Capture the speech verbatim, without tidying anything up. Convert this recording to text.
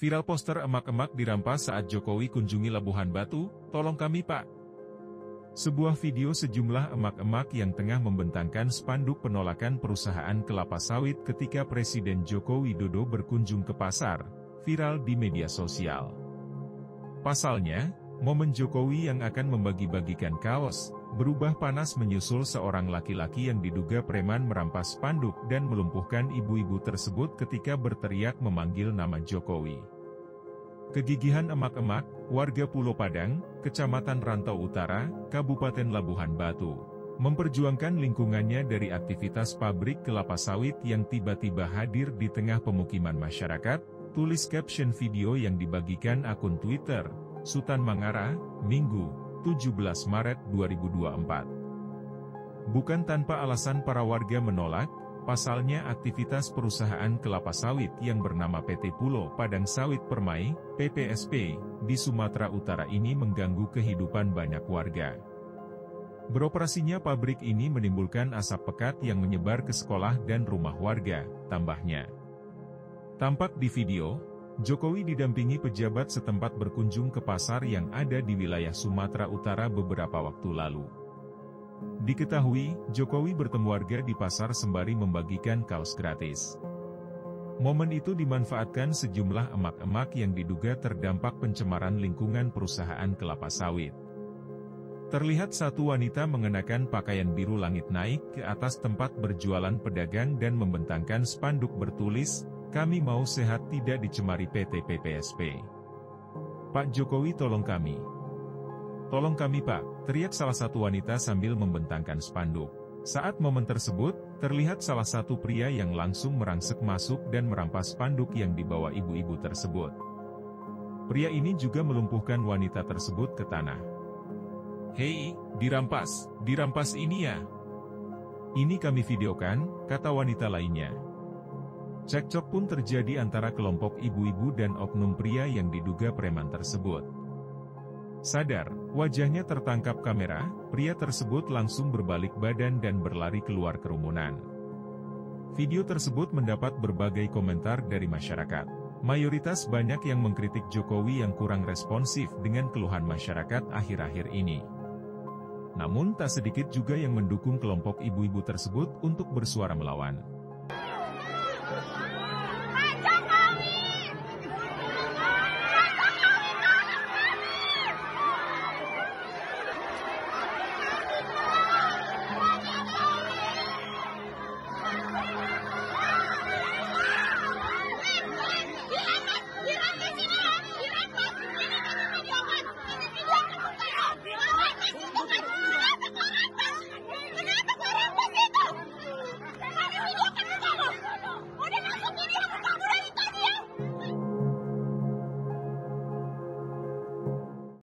Viral poster emak-emak dirampas saat Jokowi kunjungi Labuhan Batu, tolong kami Pak. Sebuah video sejumlah emak-emak yang tengah membentangkan spanduk penolakan perusahaan kelapa sawit ketika Presiden Joko Widodo berkunjung ke pasar, viral di media sosial. Pasalnya, momen Jokowi yang akan membagi-bagikan kaos, berubah panas menyusul seorang laki-laki yang diduga preman merampas spanduk dan melumpuhkan ibu-ibu tersebut ketika berteriak memanggil nama Jokowi. Kegigihan emak-emak, warga Pulau Padang, Kecamatan Rantau Utara, Kabupaten Labuhan Batu, memperjuangkan lingkungannya dari aktivitas pabrik kelapa sawit yang tiba-tiba hadir di tengah pemukiman masyarakat, tulis caption video yang dibagikan akun Twitter, Sultan Mangara, Minggu, tujuh belas Maret dua ribu dua puluh empat. Bukan tanpa alasan para warga menolak, pasalnya aktivitas perusahaan kelapa sawit yang bernama P T Pulau Padang Sawit Permai, P P S P, di Sumatera Utara ini mengganggu kehidupan banyak warga. Beroperasinya pabrik ini menimbulkan asap pekat yang menyebar ke sekolah dan rumah warga, tambahnya. Tampak di video, Jokowi didampingi pejabat setempat berkunjung ke pasar yang ada di wilayah Sumatera Utara beberapa waktu lalu. Diketahui, Jokowi bertemu warga di pasar sembari membagikan kaos gratis. Momen itu dimanfaatkan sejumlah emak-emak yang diduga terdampak pencemaran lingkungan perusahaan kelapa sawit. Terlihat satu wanita mengenakan pakaian biru langit naik ke atas tempat berjualan pedagang dan membentangkan spanduk bertulis, "Kami mau sehat tidak dicemari P T P P S P. Pak Jokowi tolong kami. Tolong kami Pak," teriak salah satu wanita sambil membentangkan spanduk. Saat momen tersebut, terlihat salah satu pria yang langsung merangsek masuk dan merampas spanduk yang dibawa ibu-ibu tersebut. Pria ini juga melumpuhkan wanita tersebut ke tanah. "Hei, dirampas, dirampas ini ya. Ini kami videokan," kata wanita lainnya. Cekcok pun terjadi antara kelompok ibu-ibu dan oknum pria yang diduga preman tersebut. Sadar, wajahnya tertangkap kamera, pria tersebut langsung berbalik badan dan berlari keluar kerumunan. Video tersebut mendapat berbagai komentar dari masyarakat. Mayoritas banyak yang mengkritik Jokowi yang kurang responsif dengan keluhan masyarakat akhir-akhir ini. Namun tak sedikit juga yang mendukung kelompok ibu-ibu tersebut untuk bersuara melawan.